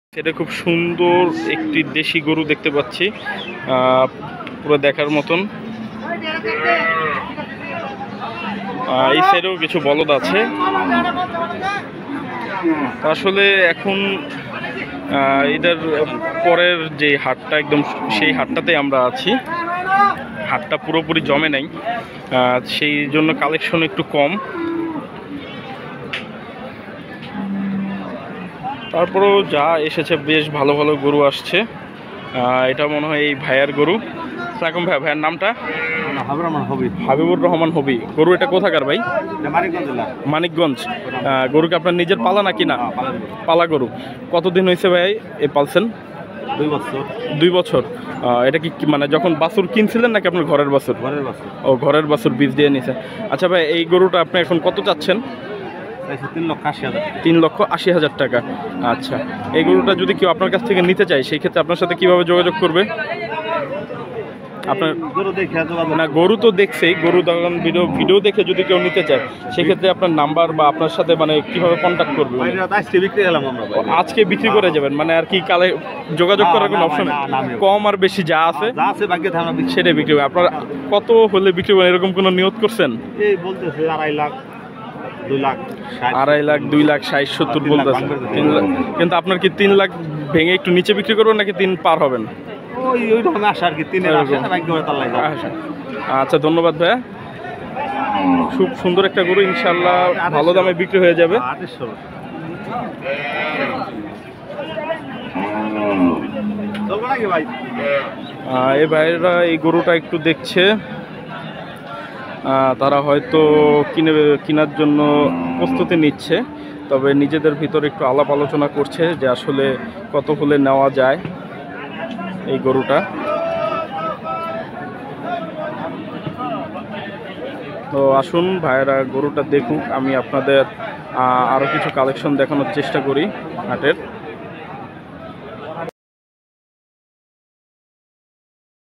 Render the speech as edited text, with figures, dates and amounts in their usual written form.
এটা খুব সুন্দর একটি দেশি গরু দেখতে পাচ্ছি, পুরো দেখার মতন। এই সাইডেও কিছু বলদ আছে। আসলে এখন এটার পরের যে হাটটা একদম সেই হাটটাতে আমরা আছি। হাটটা পুরোপুরি জমে নাই, সেই জন্য কালেকশন একটু কম। তারপরেও যা এসেছে বেশ ভালো ভালো গরু আসছে। এটা মনে হয় এই ভাইয়ার গরু। আসসালামু ভাইয়া, ভাইয়ার নামটা? হাবিবুর রহমান হবি। গরু এটা কোথাকার ভাই? মানিকগঞ্জ। গরুকে আপনার নিজের পালা নাকি না? পালা গরু। কতদিন হয়েছে ভাই এ পালছেন? 2 বছর। 2 বছর। এটা কি মানে যখন বাছুর কিনছিলেন নাকি আপনার ঘরের বাছুর? ঘরের বাছুর। ও, ঘরের বাছুর বীজ দিয়ে নিছে। আচ্ছা ভাই, এই গরুটা আপনি এখন কত চাচ্ছেন? 3,80,000। 3,80,000 টাকা। আচ্ছা, এই গরুটা যদি কেউ আপনার কাছ থেকে নিতে চায় সেই ক্ষেত্রে আপনার সাথে কিভাবে যোগাযোগ করবে? আপনার গরু দেখে না, গরু তো দেখছেই, গরু তখন ভিডিও দেখে যদি কেউ নিতে চায় সেক্ষেত্রে আপনার নাম্বার বা আপনার সাথে মানে কিভাবে কন্ট্যাক্ট করবে? আজকে বিক্রি হলাম আমরা। আজকে বিক্রি করে যাবেন মানে আর কি কালে যোগাযোগ করার কোনো অপশন কম আর বেশি যা আছে সেটাই বিক্রি হবে। আপনার কত হলে বিক্রি করবেন এরকম কোনো নিয়ত করছেন? এই বলতেছে 2.5 লাখ 2 লাখ 2.5 লাখ 2 লাখ 60-70 বলতেছে। 3 লাখ। কিন্তু আপনার কি 3 লাখ ভেঙে একটু নিচে বিক্রি করবেন নাকি 3 পার হবেন? ওই রকম আশা আর কি। 3-এর আশা না, ভাগ্য করে তার লাগে। আচ্ছা, ধন্যবাদ ভাইয়া। খুব সুন্দর একটা গরু, ইনশাল্লাহ ভালো দামে বিক্রি হয়ে যাবে। এই ভাইয়েরা এই গরুটা একটু দেখছে, তারা হয়তো কেনার জন্য প্রস্তুতি নিচ্ছে, তবে নিজেদের ভিতরে একটু আলাপ আলোচনা করছে যে আসলে কত হলে নেওয়া যায় এই গরুটা। তো আসুন ভাইয়েরা গরুটা দেখুক, আমি আপনাদের আরও কিছু কালেকশন দেখানোর চেষ্টা করি হাটের।